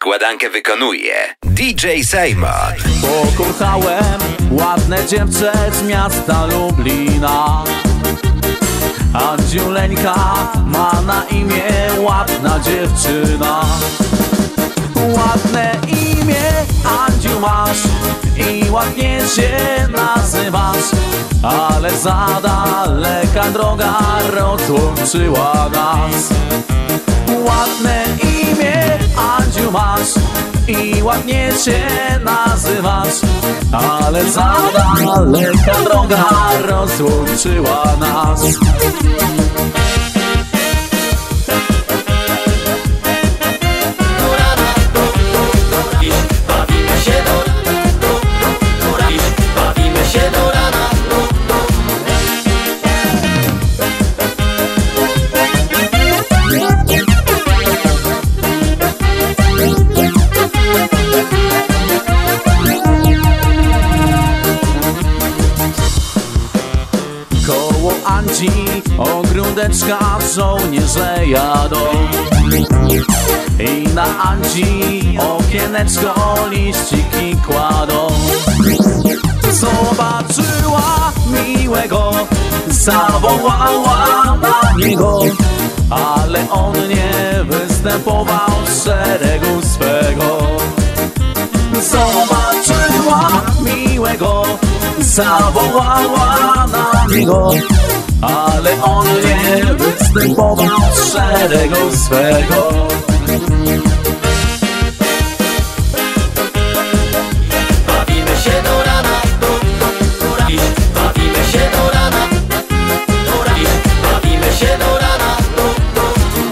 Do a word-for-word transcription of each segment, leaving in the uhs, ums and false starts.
układankę wykonuje D J Simon. Pokochałem ładne dziewczę z miasta Lublina. Andziuleńka ma na imię, ładna dziewczyna. Ładne imię Andziu masz i ładnie się nazywasz, ale za daleka droga rozłączyła nas. Ładne imię Andziu masz i ładnie się nazywasz, ale za daleka droga rozłączyła nas. Koło Andzi ogródeczka żołnierze jadą i na Andzi okieneczko liściki kładą. Zobaczyła miłego, zawołała na niego, ale on nie występował z szeregu swego. Zobaczyła miłego, zawołała na niego, ale on nie występował z szeregu swego. Bawimy się do rana, do, do, do rana. Bawimy się do rana, do rana. Bawimy się do rana, do, do,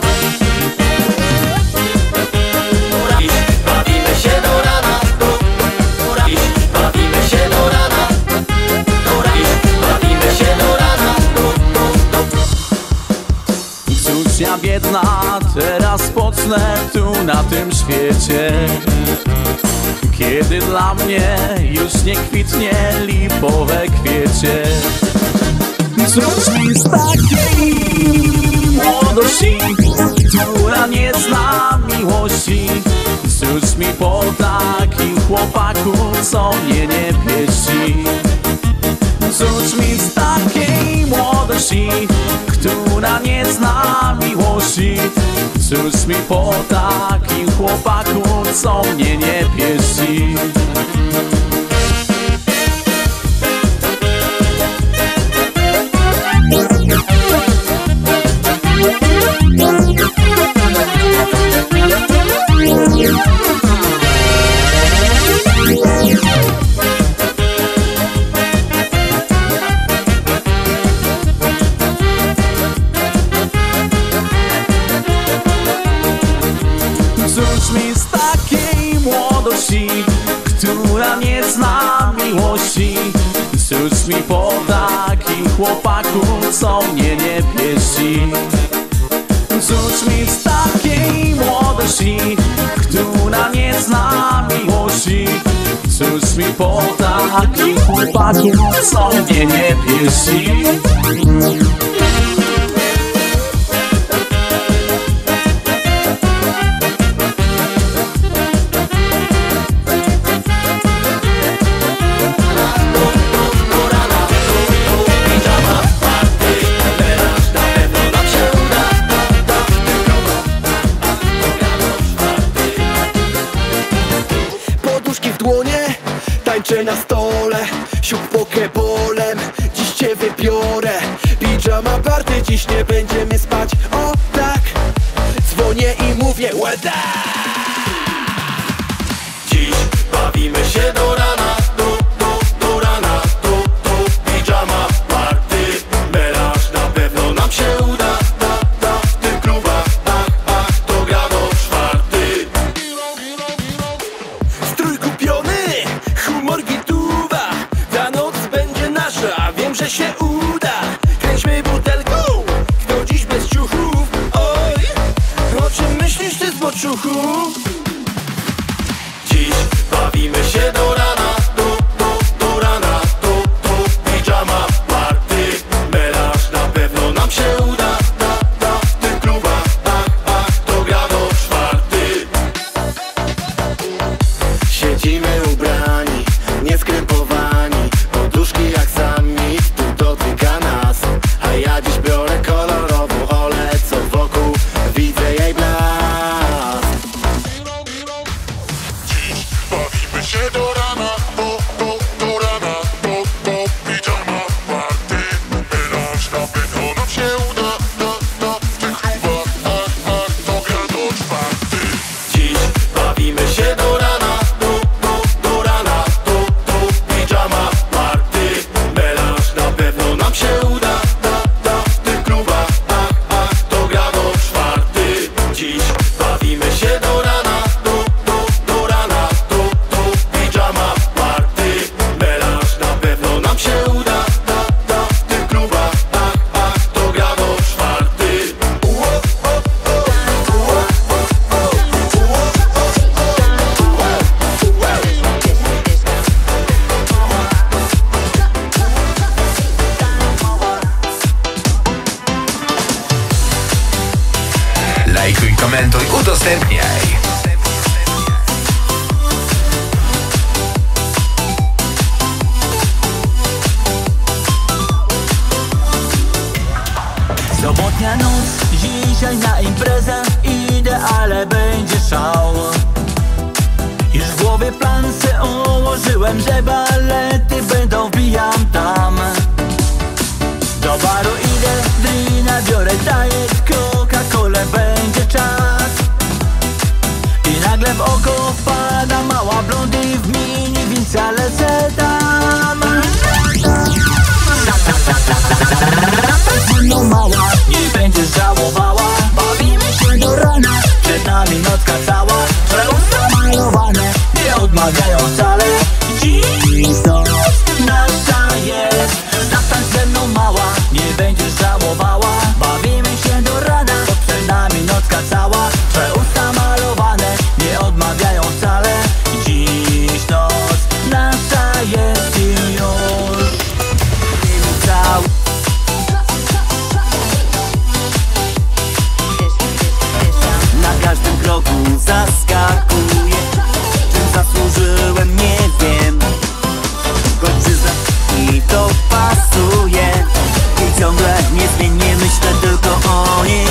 do rana. Bawimy się do rana, do, do rana. Bawimy się do rana, do rana. Bawimy się do rana, do, do, do. Cóż ja biedna teraz pocnę tu na tym świecie, kiedy dla mnie już nie kwitnie lipowe kwiecie. Cóż mi z takiej młodości, która nie zna miłości? Cóż mi po takim chłopaku, co mnie nie pieści? Cóż mi z takiej młodości, która nie zna miłości? Cóż mi po takim chłopaku, co mnie nie pieści? Cóż mi z takiej młodości, która nie zna miłości? Cóż mi po takim chłopaku, co mnie nie pieści? Cóż mi z takiej młodości, która nie zna miłości? Cóż mi po takim chłopaku, co mnie nie pieści? Tańczę na stole, siup pokebolem, dziś cię wybiorę. Pijama party, dziś nie będziemy spać, o tak. Dzwonię i mówię łeda. Dziś bawimy się do rana, do, do, do rana, do, do. Pijama party, melanż na pewno nam się uda. Da, da, w tych klubach, ach, ach, to gra do czwarty. Strój kupiony, humor gituwa, ta noc będzie nasza, wiem, że się uda. Kręćmy butelką, kto dziś bez ciuchów? Oj, o czym myślisz ty, zboczuchu? Dziś bawimy się do rana. głowie plan se ułożyłem, że balety będą, wbijam tam. Do baru idę, drina biorę, daję Coca-Colę, będzie czas. I nagle w oko wpada mała blondy w mini, więc ja lecę tam. No mała, nie będziesz żałowała, bawimy się do rana, przed nami nocka cała, że usta malowane nie odmawiają wcale. Dziś noc nasza jest, zatańcz ze mną mała, nie będziesz żałowała, bawimy się do rana, bo przed nami nocka cała, że usta malowane nie odmawiają wcale. Dziś noc nasza jest i już cały. Na każdym kroku zaskakuję, czym zasłużyłem nie wiem, choć przyznam i to pasuje. I ciągle niezmiennie myślę tylko o niej.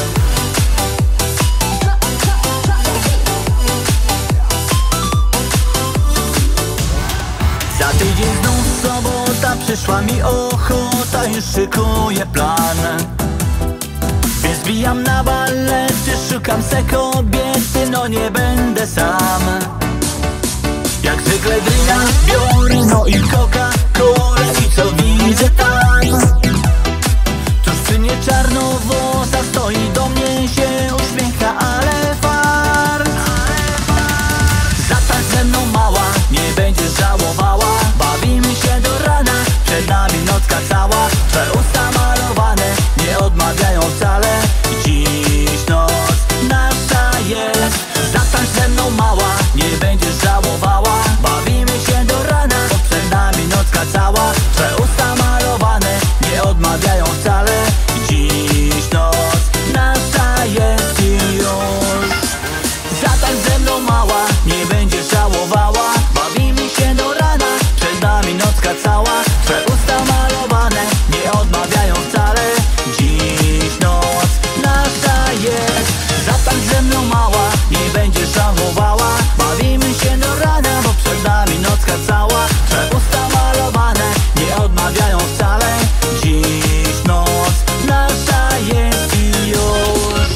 Za tydzień znów sobota, przyszła mi ochota, już szykuję plan. Więc zbijam na balety, szukam se kobiety, no nie będę sam. Jak zwykle drina biorę, no i Coca-Colę, i co widzę tam? Tuż przy mnie czarnowłosa stoi, do mnie się uśmiecha, ale fart. Zatańcz ze mną mała, nie będziesz żałowała, bawimy się do rana, przed nami nocka cała, że usta malowane nie odmawiają wcale. Dziś noc nasza jest, zatańcz ze mną mała, nie będziesz żałowała, bawimy się do rana, bo przed nami nocka cała, że usta malowane nie odmawiają wcale. Dziś noc nasza jest i już. Zatańcz ze mną mała, nie będziesz żałowała, bawimy się do rana, przed nami nocka cała, że usta malowane nie odmawiają wcale. Dziś noc nasza jest, zatańcz ze mną mała, nie będziesz żałowała, bawimy się do rana, bo przed nami nocka cała, że usta malowane nie odmawiają wcale. Dziś noc nasza jest i już.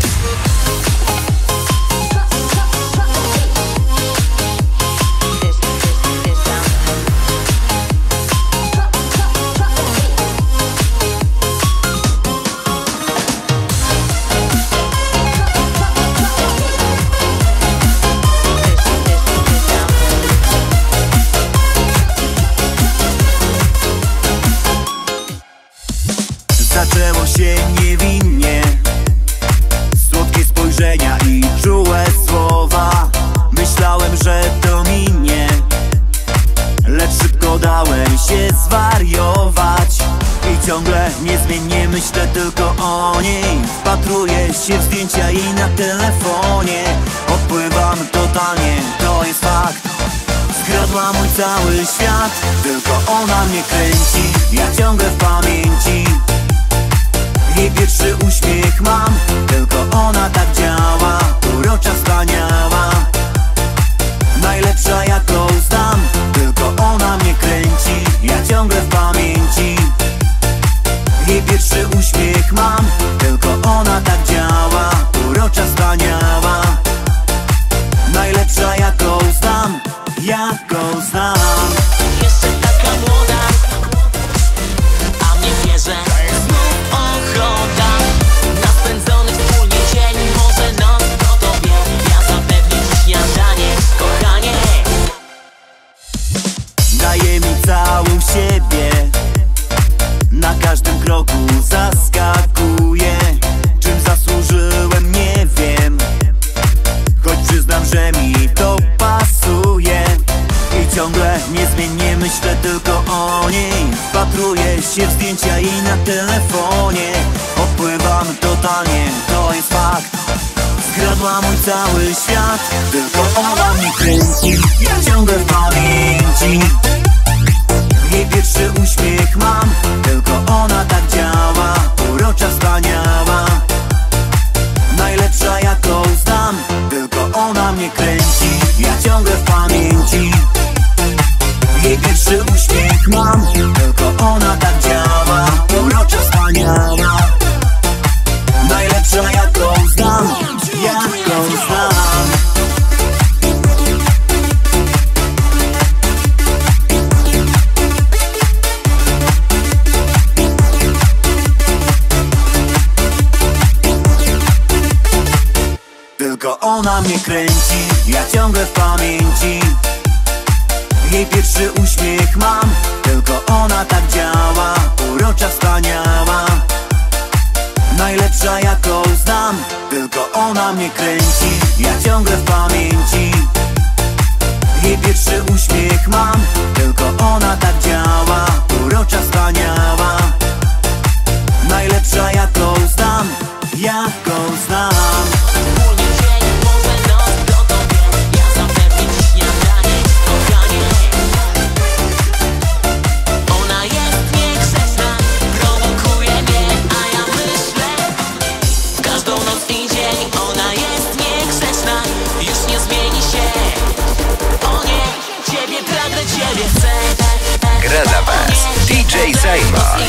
Zaczęło się niewinnie, słodkie spojrzenia i czułe słowa. Myślałem, że to minie, lecz szybko dałem się zwariować. I ciągle niezmiennie myślę tylko o niej. Wpatruję się w zdjęcia i na telefonie odpływam totalnie, to jest fakt. Skradła mój cały świat, tylko ona mnie kręci, ja ciągle w pamięci. Jej pierwszy uśmiech mam, tylko ona tak działa, urocza, wspaniała, najlepsza jaką znam, tylko ona mnie kręci, ja ciągle w pamięci. Jej pierwszy uśmiech mam, tylko ona tak działa, urocza, wspaniała, najlepsza jaką znam, jaką znam. Jeszcze taka młoda, a mnie bierze znów ochota na spędzony wspólnie dzień, może noc po tobie. Ja zapewnię ci śniadanie, kochanie. Daje mi całą siebie, na każdym kroku zaskakuje. Czym zasłużyłem nie wiem, choć przyznam, że mi to pasuje. I ciągle niezmiennie myślę tylko o niej. Wpatruję się w zdjęcia i na telefonie odpływam totalnie, to jest fakt. Skradła mój cały świat, tylko ona mnie kręci, ja ciągle w pamięci. Jej pierwszy uśmiech mam, tylko ona tak działa, urocza, wspaniała, najlepsza jaką znam, tylko ona mnie kręci, ja ciągle w pamięci. Jej pierwszy uśmiech mam, tylko ona tak działa. Urocza, wspaniała, najlepsza jaką znam, jaką znam. Tylko ona mnie kręci, ja ciągle w pamięci. Jej pierwszy uśmiech mam, tylko ona tak działa. Urocza, wspaniała, najlepsza jaką znam. Tylko ona mnie kręci, ja ciągle w pamięci. Jej pierwszy uśmiech mam, tylko ona tak działa. Urocza, wspaniała, najlepsza jaką znam, jaką znam. Gra dla was D J Simon.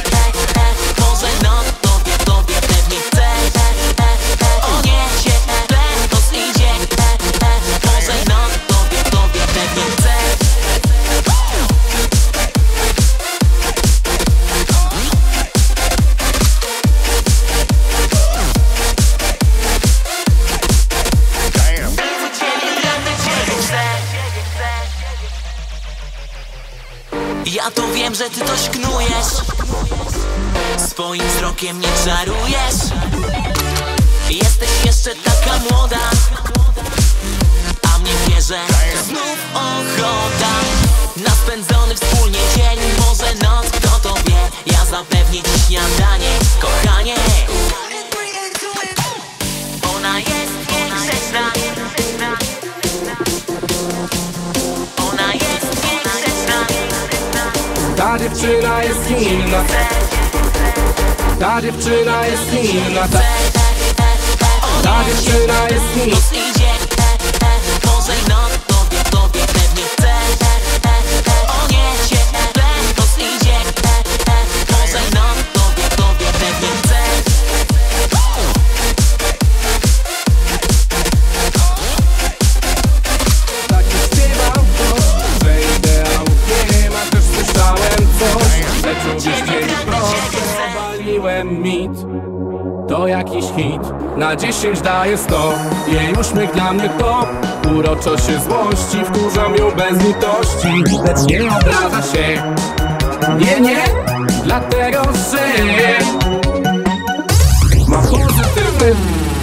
Ja to wiem, że ty coś knujesz, swoim wzrokiem mnie czarujesz. Jesteś jeszcze taka młoda, a mnie bierze znów ochota na spędzony wspólnie dzień, może noc, kto to wie. Ja zapewnię ci śniadanie, kochanie. Ona jest niegrzeczna, ona jest niegrzeczna. Ta dziewczyna jest inna, ta dziewczyna jest inna, ta, ta dziewczyna jest inna. Noc idzie, może i noc, tobie, tobie pewnie chce. O nie, cieple, noc idzie, może i noc, tobie, tobie pewnie chce. Tak już śpiewam to, że ideału nie ma, też słyszałem coś. Lecz uwierzcie mi proszę, obaliłem mit. To jakiś hit, na dziesięć daje sto. Jej uśmiech dla mnie to uroczo się złości, wkurzam ją bez litości, lecz nie obraża się. Nie, nie, dlatego że ma pozytywny.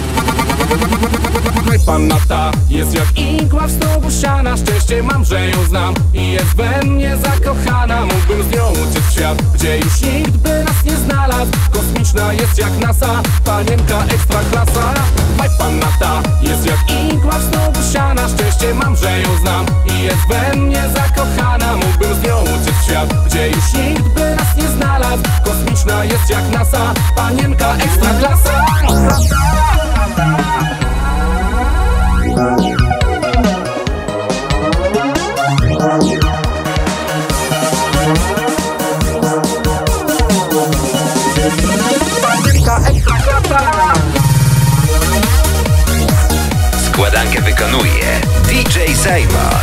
Panna ta jest jak igła w stogu siana. Szczęście mam, że ją znam i jest we mnie zakochana. Mógłbym z nią uciec w świat, gdzie już nikt by nas nie znalazł. Kosmiczna jest jak NASA, panienka ekstra klasa. Panna ta jest jak igła w stogu siana. Szczęście mam, że ją znam i jest we mnie zakochana. Mógłbym z nią uciec w świat, gdzie już nikt by nas nie znalazł. Kosmiczna jest jak NASA, panienka ekstra klasa. Składankę wykonuje D J Simon.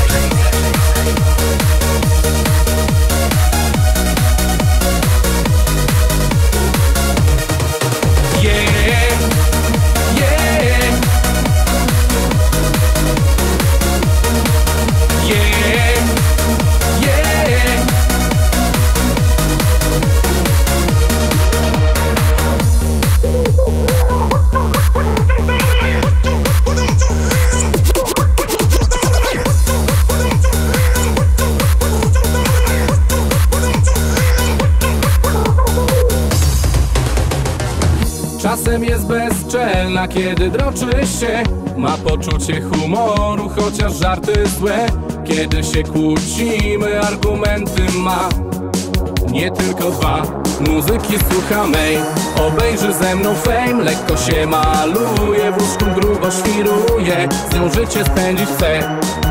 Czasem jest bezczelna, kiedy droczy się. Ma poczucie humoru, chociaż żarty złe. Kiedy się kłócimy, argumenty ma. Nie tylko dwa, muzyki słucha mej. Obejrzy ze mną fame, lekko się maluje. W łóżku grubo świruje, z nią życie spędzić chce.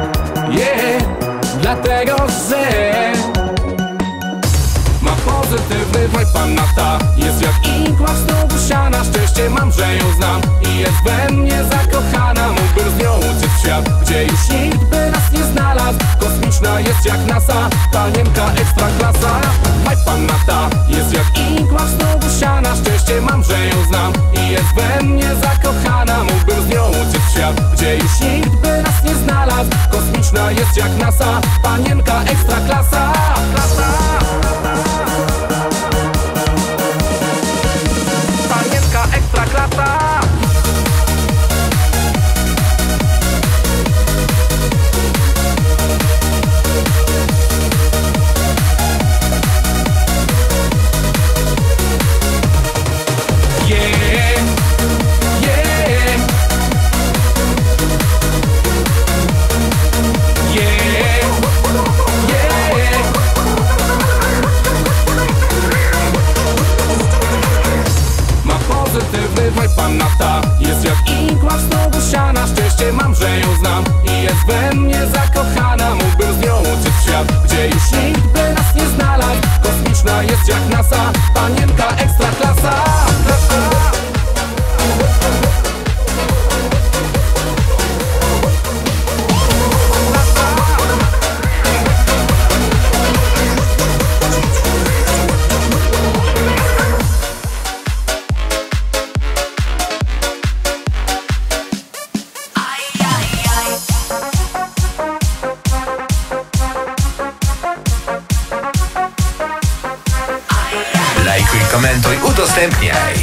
Yeah, dlatego, że ma pozytywny vibe panna ta. Jest jak igła w snu usiana. Szczęście mam, że ją znam i jest we mnie zakochana. Mógłbym z nią uciec w świat, gdzie już nikt by nas nie znalazł. Kosmiczna jest jak NASA, panienka ekstra klasa. Vibe panna ta. Jest jak igła w snu usiana. Szczęście mam, że ją znam i jest we mnie zakochana. Mógłbym z nią uciec w świat, gdzie już nikt by nas nie znalazł. Kosmiczna jest jak NASA, panienka ekstra klasa. Klasa. Panienka ekstra klasa. Panna ta jest jak igła w snu usiana. Szczęście mam, że ją znam i jest we mnie zakochana. Mógłbym z nią uciec w świat, gdzie już nikt by nas nie znalazł. Kosmiczna jest jak NASA, panienka ekstra klasa. Lajkuj, komentuj, udostępniaj.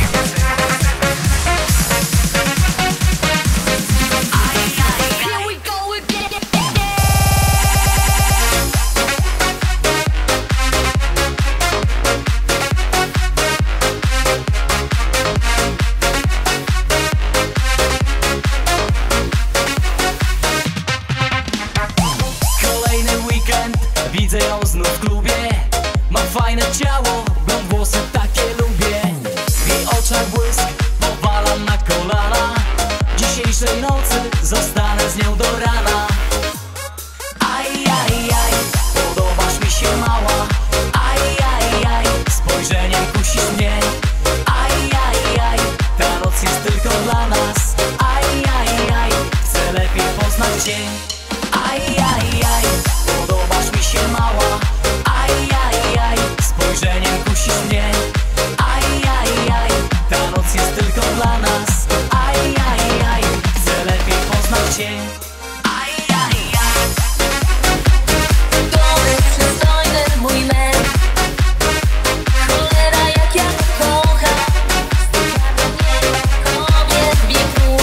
Kolejny weekend, widzę ją znów w klubie. Ma fajne ciało, blond włosy, takie lubię. W jej oczach błysk, powalam na kolana. Dzisiejszej nocy zostanę z nią do rana. Aj, aj, aj, podobasz mi się mała. Aj, aj, aj, spojrzeniem kusisz mnie. Aj, aj, aj, ta noc jest tylko dla nas. Aj, aj, aj, chcę lepiej poznać cię. Aj, aj, aj, podobasz mi się mała. Aj, aj, aj, spojrzeniem kusisz mnie. Aj, aj, aj, ta noc jest tylko dla nas. Aj, aj, aj, chcę lepiej poznać cię. Aj, aj, aj. Dobry, przystojny mój męż. Cholera jak ja go kocham. Kobiet wieku.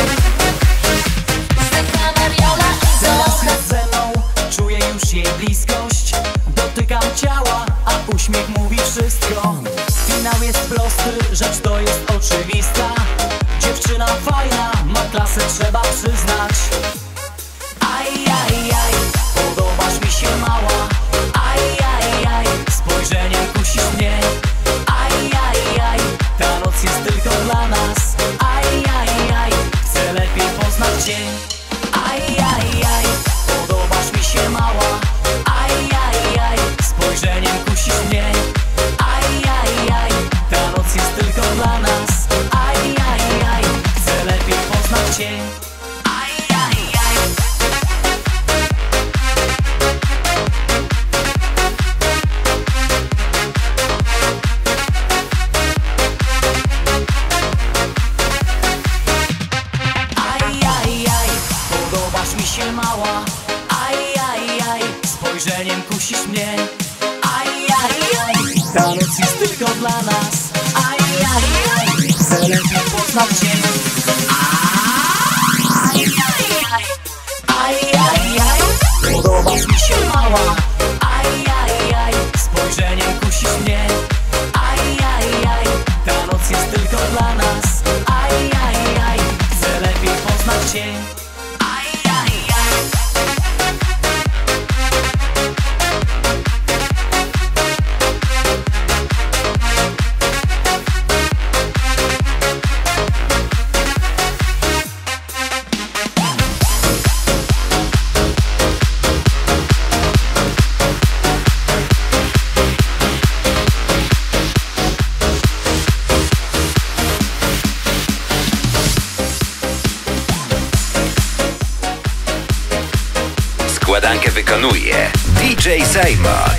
Styka Mariola i Teraz Zocha. jest ze mną, czuję już jej bliskość. Dotykam ciała, a uśmiech mówi wszystko. Finał jest prosty, rzecz to jest oczywista. Dziewczyna fajna, ma klasę, trzeba przyznać. Aj, aj, aj, podobasz mi się mała. Aj, aj, aj, spojrzeniem kusisz mnie. Aj, aj, aj, ta noc jest tylko dla nas. Aj, aj, aj, chcę lepiej poznać cię. Aj, aj, aj, podobasz mi się mała. Aj, aj, aj, spojrzeniem kusisz mnie. Aj, aj, aj, ta noc jest tylko dla nas. Aj, aj, aj, chcę lepiej poznać cię. Aj, aj, aj. Aj, aj, aj, podobasz mi się mała. Aj, aj, aj, spojrzeniem kusisz mnie. Aj, aj, aj, ta noc jest tylko dla nas. Aj, aj, aj, chcę lepiej poznać cię. Aj, aj, aj, aj, aj, aj, podobasz mi się mała. Aj, aj, aj, spojrzeniem kusisz mnie. Aj, aj, aj, ta noc jest tylko dla nas. Aj, aj, aj, chcę lepiej poznać cię. Aj, aj, aj. Układankę wykonuje D J Simon.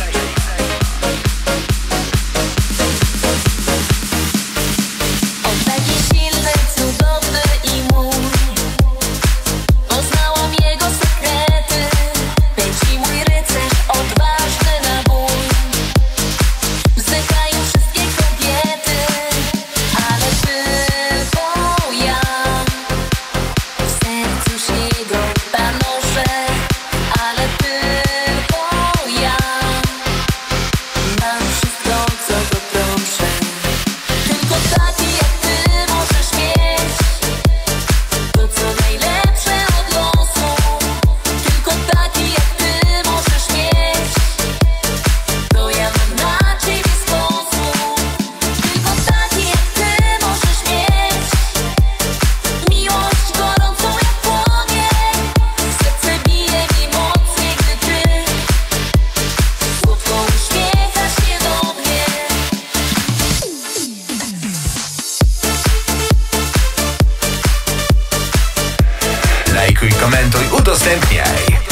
Lajkuj, komentuj, udostępniaj.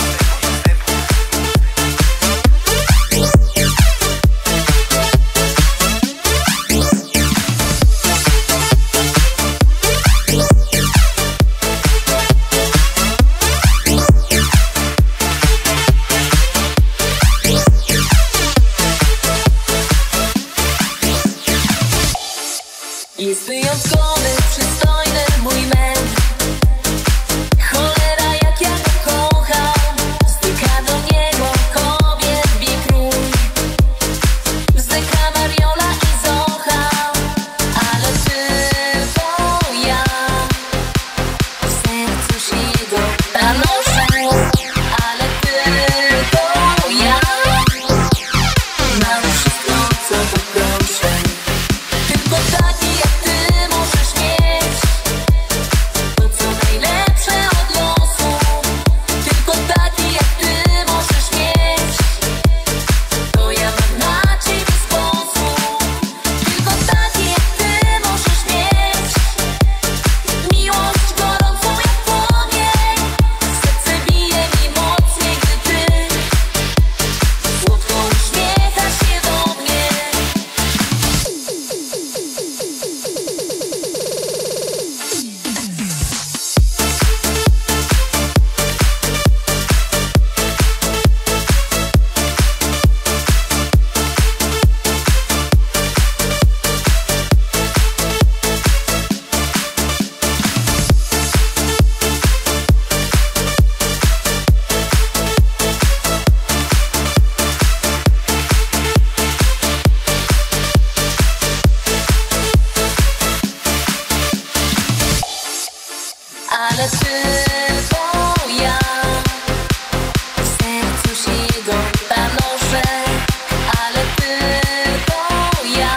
Jest wyjątkowy, przystojny mój męż. Cholera, jak ja go kocham. Styka do niego kobiet bieg rój. Bzyka Mariola i Zocha, ale tylko ja w sercu się go panoszę. Ale tylko ja mam wszystko, co poproszę. Tylko taki jak ty możesz mieć to, co najlepsze od losu. Tylko taki jak ty możesz mieć to, ja mam na ciebie sposób. Tylko taki jak ty możesz mieć miłość gorącą jak płomień. Serce bije mi mocniej, gdy ty słodko uśmiechasz się do mnie. Ale tylko ja w sercu się go panoszę. Ale tylko ja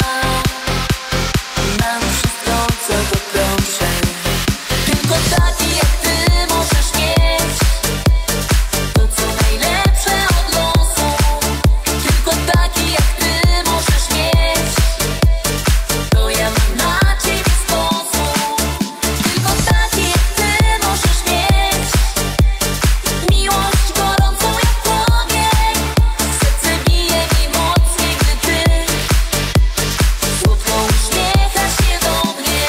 mam wszystko, co poproszę. Tylko taki jak ty możesz mieć to, co najlepsze od losu. Tylko taki jak ty możesz mieć to, ja mam na ciebie sposób. Tylko taki jak ty możesz mieć miłość gorącą jak płomień. Serce bije mi mocniej, gdy ty słodko uśmiechasz się do mnie.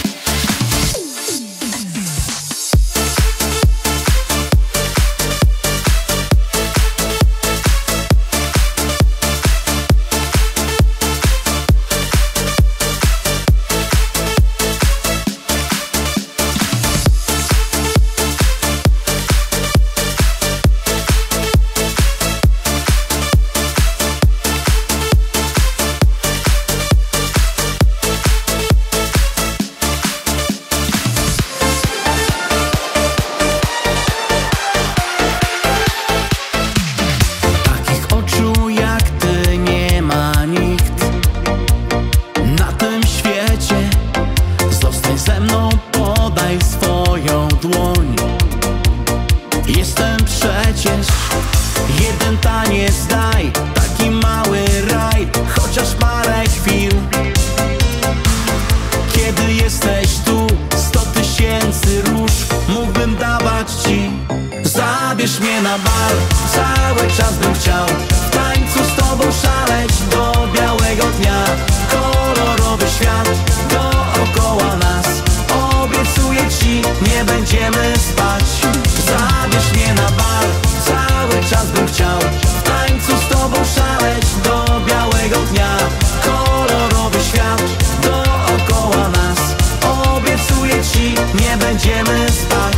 Takich oczu jak ty nie ma nikt na tym świecie. Zostań ze mną, podaj swoją dłoń. Jestem przecież jeden taniec, daj taki mały raj, chociaż parę chwil. Kiedy jesteś tu, sto tysięcy róż mógłbym dawać ci. Zabierz Zabierz mnie na bal, cały czas bym chciał w tańcu z tobą szaleć do białego dnia. Kolorowy świat dookoła nas, obiecuję ci, nie będziemy spać. Zabierz mnie na bal, cały czas bym chciał w tańcu z tobą szaleć do białego dnia. Kolorowy świat dookoła nas, obiecuję ci, nie będziemy spać.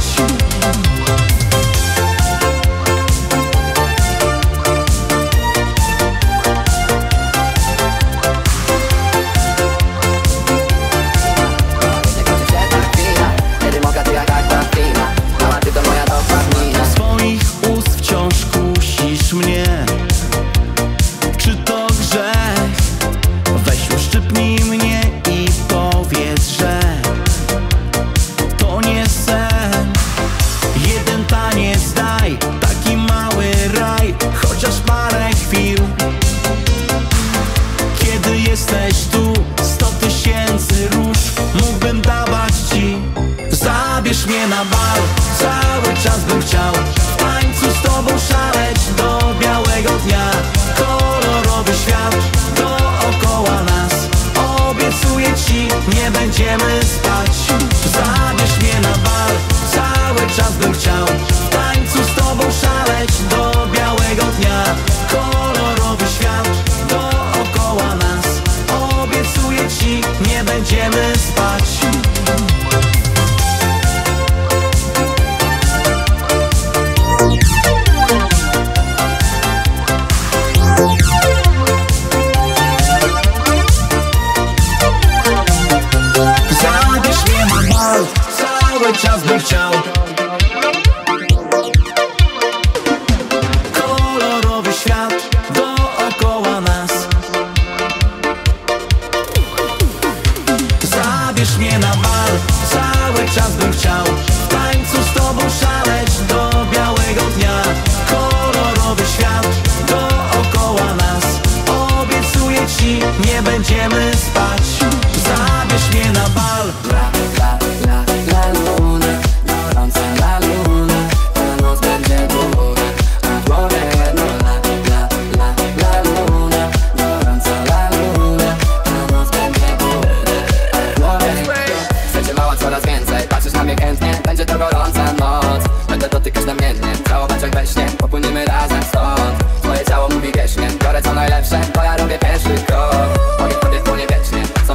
Swoich ust wciąż kusisz mnie. Czy to grzech? Weź uszczypnij mnie i powiedz, że to nie sen. Jeden taniec daj, taki mały raj, chociaż parę chwil. Kiedy jesteś tu, sto tysięcy róż mógłbym dawać ci. Zabierz mnie na bal, cały czas bym chciał w tańcu z tobą szaleć do białego dnia. Kolorowy świat dookoła nas, obiecuję ci, nie będziemy spać. Zabierz mnie na bal, cały czas bym chciał w tańcu z tobą szaleć do białego dnia. Kolorowy świat dookoła nas, obiecuję ci, nie będziemy spać. Zabierz mnie na bal, cały czas bym chciał. Kolorowy świat dookoła nas. Zabierz mnie na bal, cały czas bym chciał w tańcu z tobą szaleć do białego dnia. Kolorowy świat dookoła nas, obiecuję ci, nie będziemy spać. Zabierz mnie na bal. La, la, la, la luna, gorąca la luna, ta noc będzie długa, a w głowie jedno la, la, la, la luna, gorąca la luna, ta noc będzie długa, a w głowie chcę cię mała coraz więcej, patrzysz na mnie chętnie, będzie to gorąca noc. Będę dotykać namiętnie, całować jak we śnie, popłyniemy razem stąd. Twoje ciało mówi wiecznie, biorę co najlepsze, bo ja robię pierwszy krok. Mogę w tobie wpłynie wiecznie, co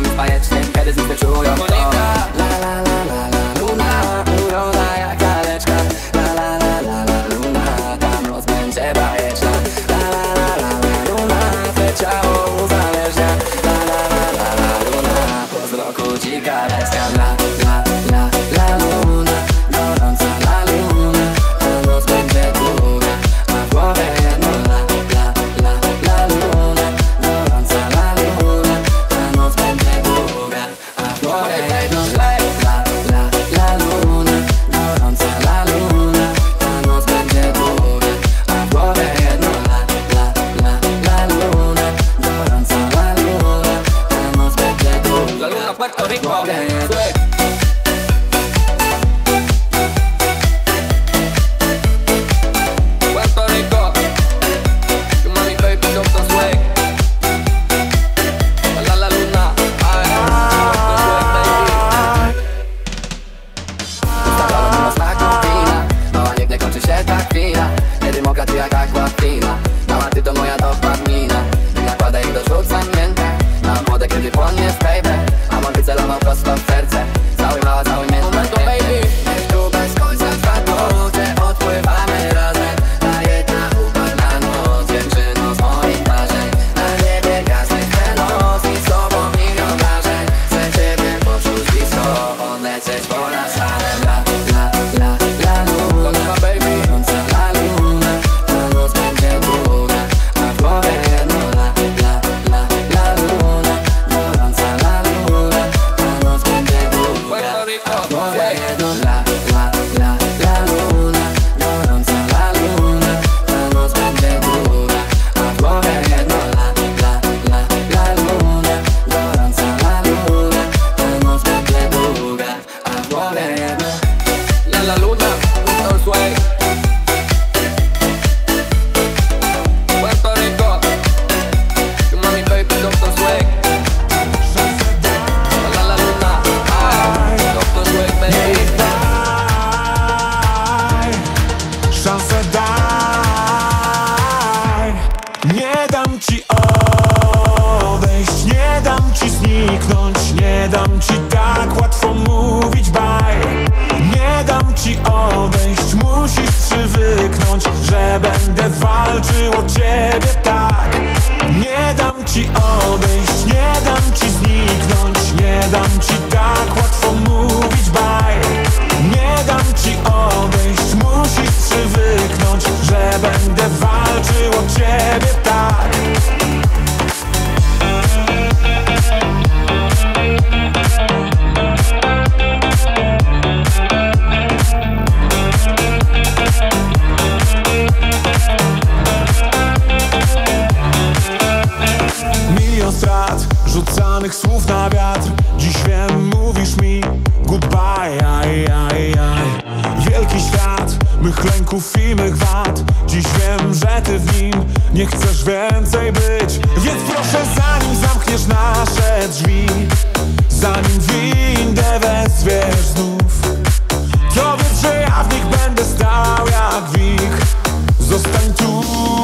przywyknąć, że będę walczył o ciebie tak. Nie dam ci odejść, nie dam ci zniknąć, nie dam ci tak łatwo mówić bye. Nie dam ci odejść, musisz przywyknąć, że będę walczył o ciebie tak. Milion strat, rzucanych słów na wiatr. Dziś wiem, mówisz mi goodbye, aj, aj, aj. Wielki świat, mych lęków i mych wad. Dziś wiem, że ty w nim nie chcesz więcej być. Więc proszę, zanim zamkniesz nasze drzwi, zanim windę wezwiesz znów, to wiedz, że ja w nich będę stał jak wik. Zostań tu.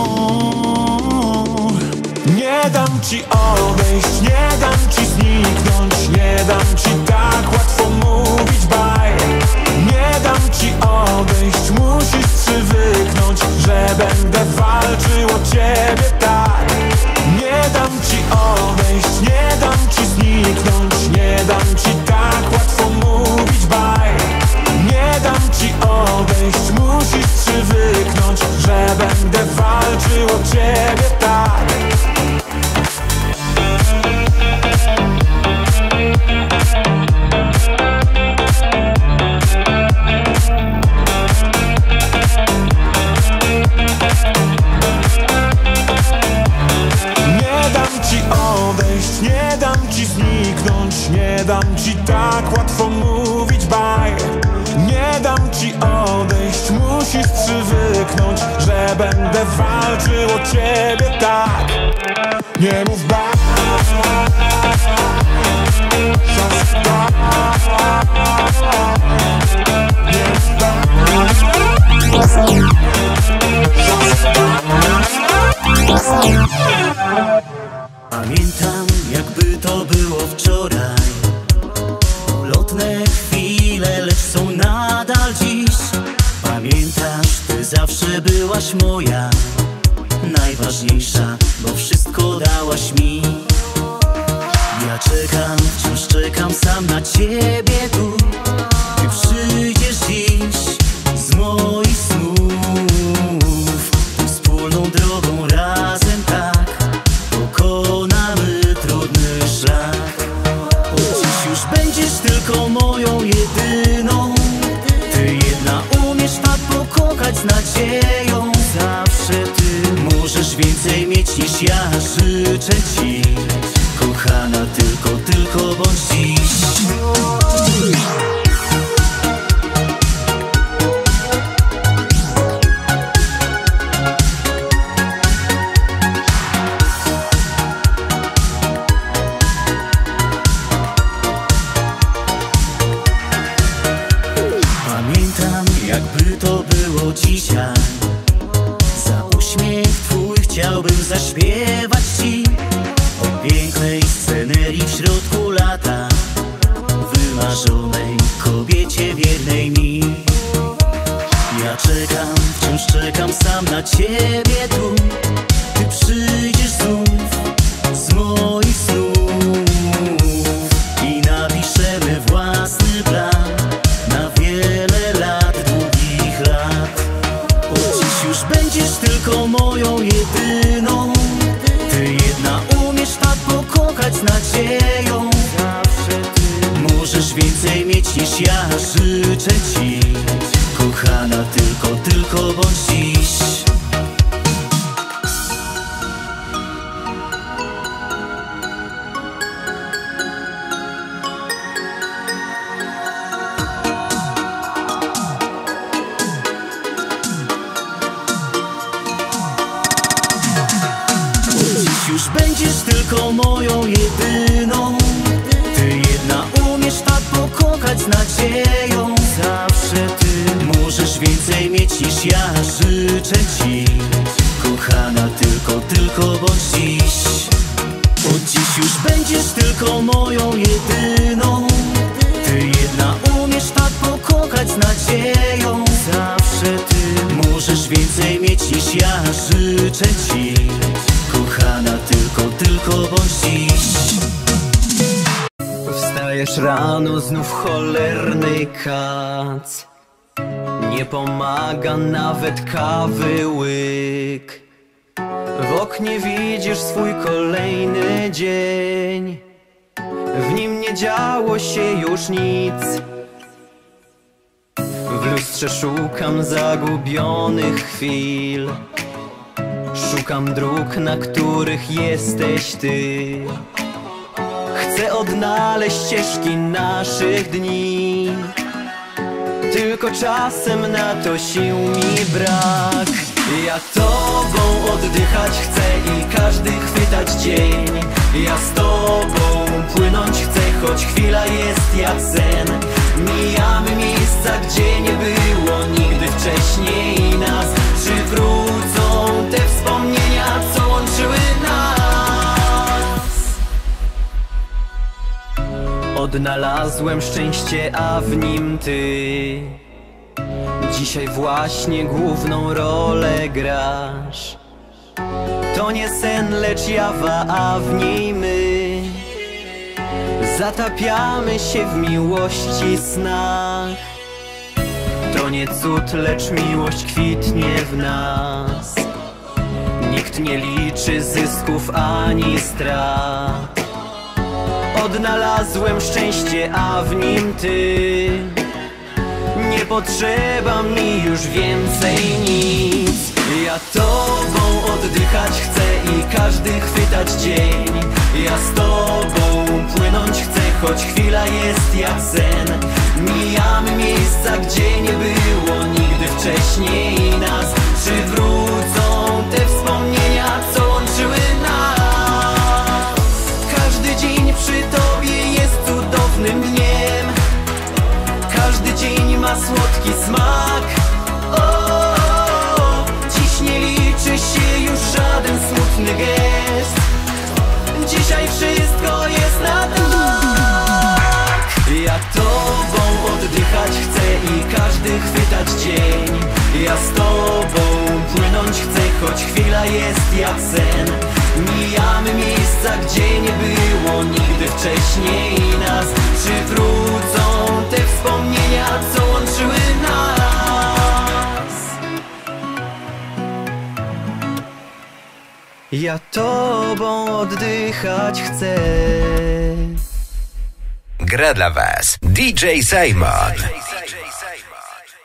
Nie dam ci odejść, nie dam ci zniknąć, nie dam ci tak łatwo mówić bye. Nie dam ci odejść, musisz przywyknąć, że będę walczył o ciebie tak. Nie dam ci odejść, nie dam ci zniknąć, nie dam ci tak łatwo mówić bye. Nie dam ci odejść, musisz przywyknąć, że będę walczył o ciebie tak. Nie dam ci odejść, nie dam ci zniknąć, nie dam ci tak łatwo mówić bye. Nie dam ci odejść, musisz przywyknąć, że będę walczył o ciebie tak. Nie mów bye. Pamiętam, jakby to było wczoraj. Ulotne chwile, lecz są nadal dziś. Pamiętasz, ty zawsze byłaś moja, najważniejsza, bo wszystko dałaś mi. Ja czekam, wciąż czekam sam na ciebie tu. Ty przyjdziesz dziś z moich snów. Ty wspólną drogą razem tak pokonamy trudny szlak. Od dziś już będziesz tylko moją jedyną. Ty jedna umiesz tak pokochać z nadzieją. Zawsze ty możesz więcej mieć niż ja, życzę ci. Kochana, tylko, tylko bądź dziś. Pamiętam, jakby to było dzisiaj. Za uśmiech twój chciałbym zaśpiewać ci o pięknej scenerii w środku lata, wymarzonej kobiecie wiernej mi. Ja czekam, wciąż czekam sam na ciebie tu. Ty przyjdziesz znów z moich snów i napiszemy własny plan na wiele lat, długich lat. Od dziś już będziesz tylko moją jedyną. Ty jedna umiesz tak pokochać z nadzieją. Zawsze ty możesz więcej mieć niż ja, życzę ci. Kochana, tylko, tylko bądź dziś. Dziś już będziesz tylko moją jedyną. Ty jedna umiesz tak pokochać z nadzieją. Zawsze ty możesz więcej mieć niż ja, życzę ci. Kochana, tylko, tylko bądź dziś. Od dziś już będziesz tylko moją jedyną. Ty jedna umiesz tak pokochać z nadzieją. Zawsze ty możesz więcej mieć niż ja życzę ci. Kochana, tylko, tylko bądź dziś. Wstajesz rano, znów cholerny kac. Nie pomaga nawet kawy łyk. W oknie widzisz swój kolejny dzień. W nim nie działo się już nic. W lustrze szukam zagubionych chwil. Szukam dróg, na których jesteś ty. Chcę odnaleźć ścieżki naszych dni. Tylko czasem na to sił mi brak. Ja tobą oddychać chcę i każdy chwytać dzień. Ja z tobą płynąć chcę, choć chwila jest jak sen. Mijamy miejsca, gdzie nie było nigdy wcześniej nas. Czy wrócą te wspomnienia, co łączyły nas? Odnalazłem szczęście, a w nim ty. Dzisiaj właśnie główną rolę grasz. To nie sen, lecz jawa, a w niej my. Zatapiamy się w miłości snach. To nie cud, lecz miłość kwitnie w nas. Nikt nie liczy zysków ani strat. Odnalazłem szczęście, a w nim ty. Nie potrzeba mi już więcej nic. Ja tobą oddychać chcę i każdy chwytać dzień. Ja z tobą płynąć chcę, choć chwila jest jak sen. Mijamy miejsca, gdzie nie było nigdy wcześniej nas. Czy wrócą te wspomnienia, co łączyły nas? Każdy dzień przy tobie jest cudownym dniem. Każdy dzień ma słodki smak. O, o, o. Dziś nie liczy się już żaden smutny gest. Dzisiaj wszystko jest na tak. Ja tobą oddychać chcę i każdy chwytać dzień. Ja z tobą płynąć chcę, choć chwila jest jak sen. Mijamy miejsca, gdzie nie było nigdy wcześniej nas. Czy wrócą te wspomnienia, co łączyły nas? Ja tobą oddychać chcę. Gra dla was D J Simon.